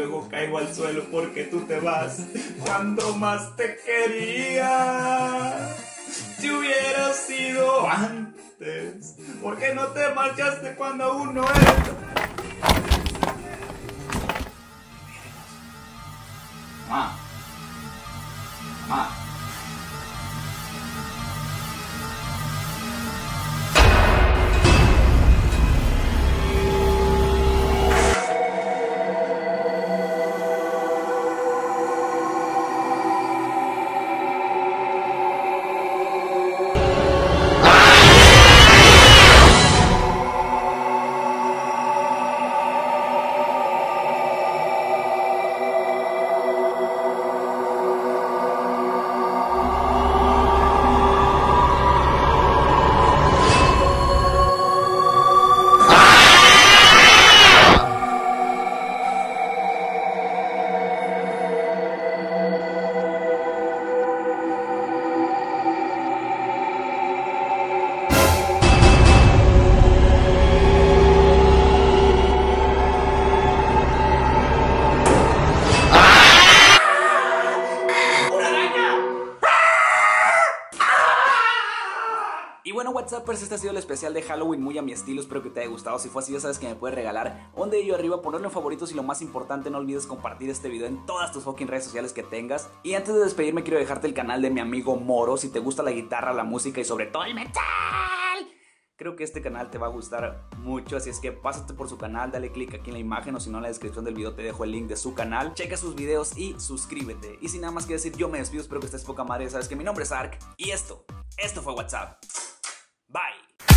luego caigo al suelo porque tú te vas cuando más te quería. Si hubieras sido antes, ¿por qué no te marchaste cuando aún no eres? Mamá. Mamá. Y bueno, WhatsAppers, este ha sido el especial de Halloween muy a mi estilo, espero que te haya gustado. Si fue así, ya sabes que me puedes regalar un dedillo arriba, ponerlo en favoritos y lo más importante, no olvides compartir este video en todas tus fucking redes sociales que tengas. Y antes de despedirme quiero dejarte el canal de mi amigo Moro, si te gusta la guitarra, la música y sobre todo el metal. Creo que este canal te va a gustar mucho, así es que pásate por su canal, dale click aquí en la imagen o si no en la descripción del video te dejo el link de su canal. Checa sus videos y suscríbete. Y sin nada más que decir, yo me despido, espero que estés poca madre, sabes que mi nombre es Ark y esto fue WhatsApp. Bye.